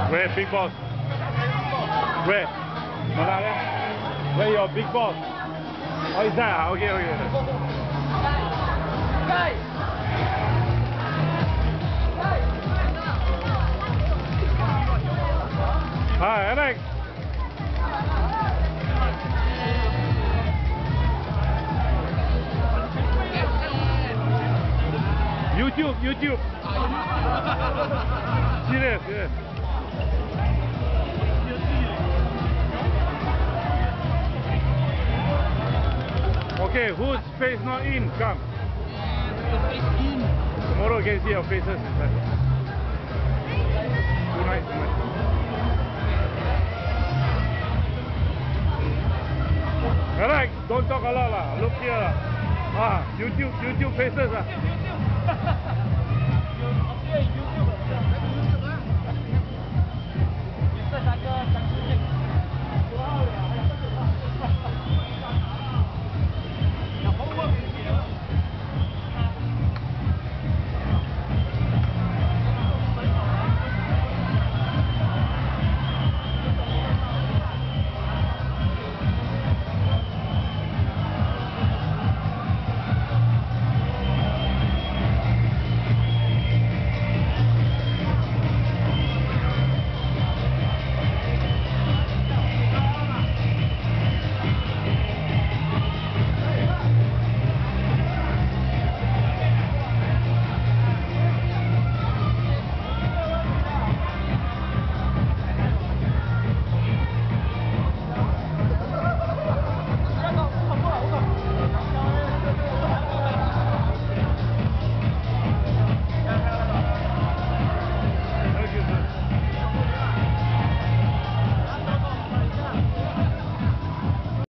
Where big boss? Where? Malaya? Where your big boss? Oh, is that? Okay, okay. Guys! Hi, Alex. YouTube. Serious, yeah. Okay, whose face not in? Come. Tomorrow can see our faces inside. Tonight. Alex, don't talk a lot lah. Look here lah. YouTube faces lah.